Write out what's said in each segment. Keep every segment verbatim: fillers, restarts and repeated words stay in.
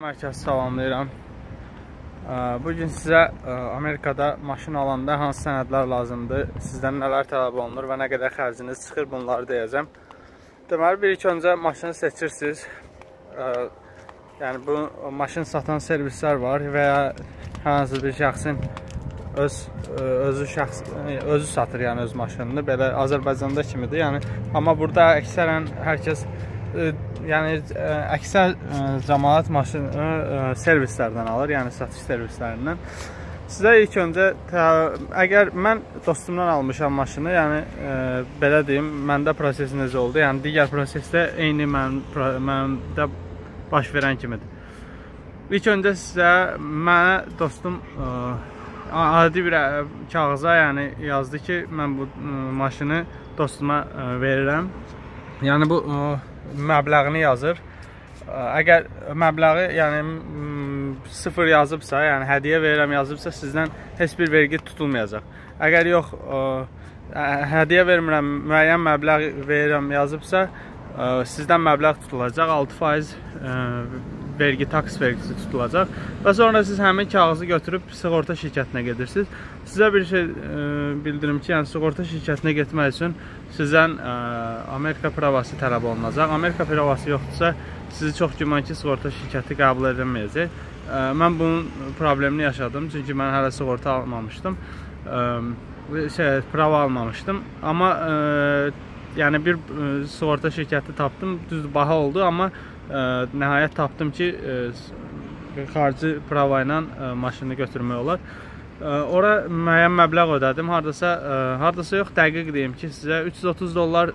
Mərkəz salamlayıram. Bugün sizə Amerikada maşın alanda hansı sənədlər lazımdır, sizdən nələr tələb olunur və nə qədər xərciniz çıxır, bunları deyəcəm. Deməli, bir ilk öncə maşını seçirsiniz. Yəni, bu maşın satan servislər var və ya hansı bir şəxsin öz, özü, şəxs, özü satır, yəni öz maşınını. Belə Azərbaycanda kimidir. Yəni, amma burada əksərən hər kəs yəni əksər cəmaət maşını servislərdən alır, yəni satış servislərindən. Sizə ilk öncə, əgər mən dostumdan almışam maşını, yəni belə deyim, məndə proses necə oldu, yəni digər prosesdə eyni məndə baş verən kimidir. İlk öncə sizə, mənə dostum adi bir kağıza yəni yazdı ki, mən bu maşını dostuma verirəm. Yəni bu məbləğini yazır. Əgər məbləği yəni sıfır yazıbsa, yəni hədiyyə verirəm yazıbsa, sizdən heç bir vergi tutulmayacaq. Əgər yox, hədiyyə vermirəm, müəyyən məbləğ verirəm yazıbsa, sizdən məbləğ tutulacaq, altı faiz vergi, taks vergisi tutulacaq və sonra siz həmin kağızı götürüb sığorta şirkətinə gedirsiniz. Sizə bir şey bildirim ki, yəni sığorta şirkətinə getmək üçün sizdən Amerika provası tələb olunacaq. Amerika provası yoxdursa, sizi çox güman ki, sığorta şirkəti qəbul edilməyəcək. Mən bunun problemini yaşadım, çünki mən hələ sığorta almamışdım, şey, prova almamışdım. Amma yəni bir sığorta şirkəti tapdım, düz baha oldu, amma nəhayət tapdım ki, xarici prava ilə maşını götürmək olar. Ora müəyyən məbləğ ödədim, haradasa, haradasa yox, dəqiq deyim ki, sizə üç yüz otuz dollar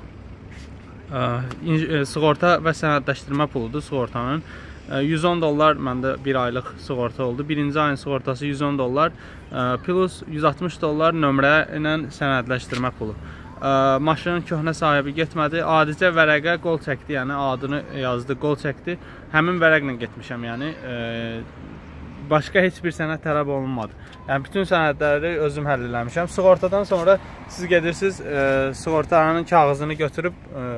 sığorta və sənədləşdirmə puludur sığortanın. yüz on dollar məndə bir aylıq sığorta oldu. Birinci ayın sığortası yüz on dollar, plus yüz altmış dollar nömrə ilə sənədləşdirmə pulu. Maşının köhnə sahibi getmədi, adicə vərəqə qol çəkdi, yəni adını yazdı, qol çəkdi. Həmin vərəqlə getmişəm, yəni başqa heç bir sənəd tələb olunmadı. Yəni bütün sənədləri özüm həll eləmişəm. Sığortadan sonra siz gedirsiniz, sığortanın kağızını götürüb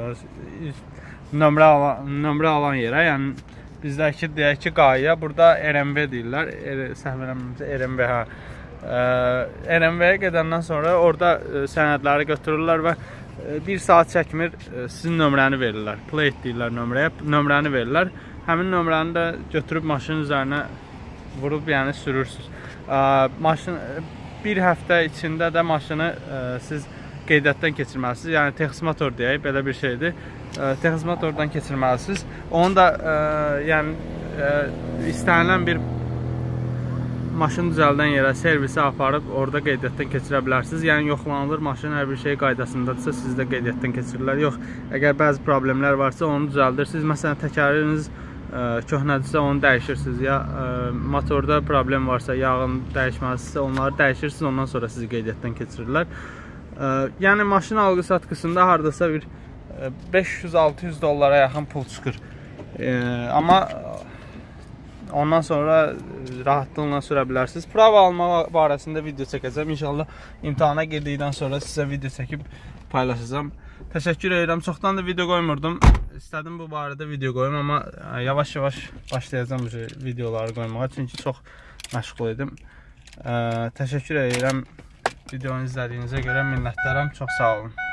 nömrə alan, nömrə alan yerə, yəni bizdəki deyək ki, qayıya, burada R M V deyirlər, səhv eləmirəmsə R M V, hə. R M V-yə gedəndən sonra orada sənədləri götürürlər və bir saat çəkmir, sizin nömrəni verirlər. Plate deyirlər nömrəyə, nömrəni verirlər. Həmin nömrəni də götürüb maşının üzərinə vurub, yəni sürürsünüz. Maşın, bir həftə içində də maşını siz qeydiyyatdan keçirməlisiniz. Yəni texismotor deyək, belə bir şeydir. Texismotordan keçirməlisiniz. Onu da yəni istənilən bir maşın düzəldən yerə, servisə aparıb orada qeydiyyatdan keçirə bilərsiniz. Yəni yoxlanılır, maşın hər bir şey qaydasındadırsa siz də qeydiyyatdan keçirirlər. Yox, əgər bəzi problemlər varsa onu düzəldirsiniz. Məsələn, təkəriniz köhnədirsə onu dəyişirsiniz, ya motorda problem varsa, yağın dəyişməlisinizsə onları dəyişirsiniz, ondan sonra sizi qeydiyyatdan keçirirlər. Yəni maşın alqı-satqısında haradasa bir beş yüz altı yüz dollara yaxın pul çıxır. Amma ondan sonra rahatlıqla sürə bilərsiniz. Prova alma barəsində video çəkəcəm. İnşallah imtihana girdikdən sonra sizə video çəkib paylaşacağım. Təşəkkür edirəm. Çoxdan da video qoymurdum. İstədim bu barədə video qoyum, amma yavaş-yavaş başlayacağım videoları qoymağa. Çünki çox məşğul edim. Təşəkkür edirəm. Videonu izlədiyinizə görə minnətdaram. Çox sağ olun.